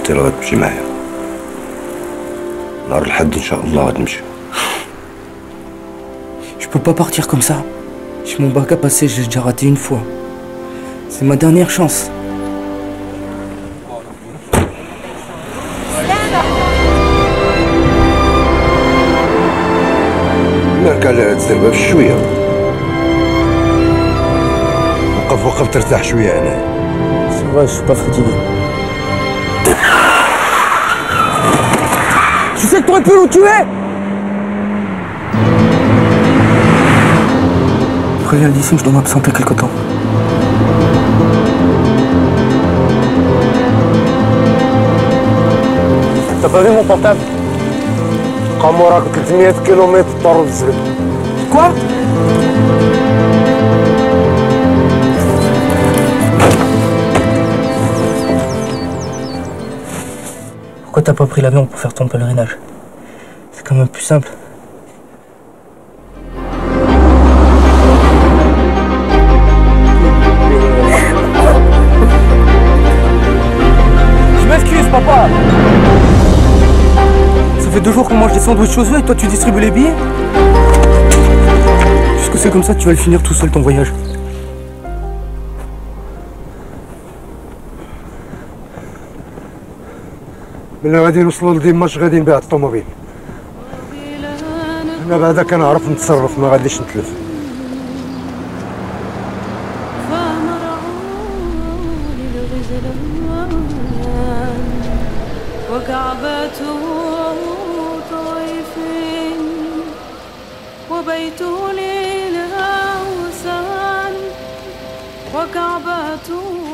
قلت لها غتمشي معايا. نهار الحد ان شاء الله غتمشي. Je peux pas partir comme ça. J'ai mon bac à passer, j'ai déjà raté une fois. C'est ma dernière chance. مالك على هاد الزربه بشويه؟ وقف ترتاح شويه هنا. C'est vrai, je suis pas fatigué. Tu sais que t'aurais pu nous tuer! Préviens le lycée, je dois m'absenter quelque temps. T'as pas vu mon portable? قام وراك 300 كيلومتر طار الزبل. Quoi? Pourquoi t'as pas pris l'avion pour faire ton pèlerinage? C'est quand même plus simple. Je m'excuse, papa! Ça fait 2 jours qu'on mange des sandwichs aux œufs et toi tu distribues les billets? Puisque c'est comme ça, tu vas le finir tout seul ton voyage. ملي غادي نوصلوا لدمشق غادي نبيع الطوموبيل. انا بعدا كنعرف نتصرف ما غاديش نتلف. وكعبته طائف وبيته للأوثان وكعبته